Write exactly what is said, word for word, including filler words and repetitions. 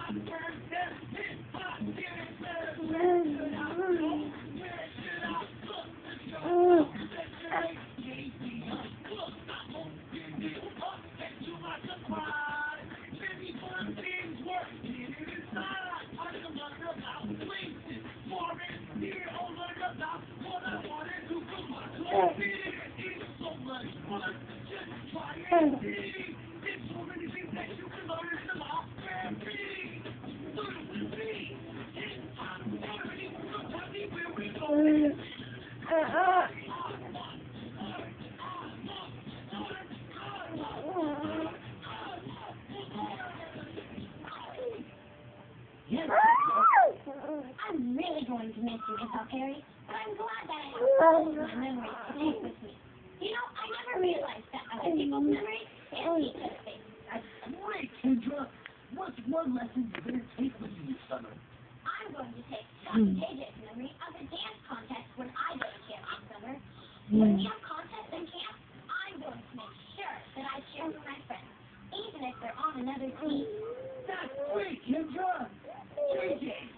I'm really going to miss you, Miss Perry, but I'm glad that I have my memories to take with me. You know, I never realized that other people's memories can be such things. That's great, Kendra. What's one lesson you're going to take with you this summer? I'm going to take John J J's memory of the dance contest when I go to camp this summer. When we have contests in camp, I'm going to make sure that I cheer for my friends, even if they're on another team. That's great, Kendra. J J,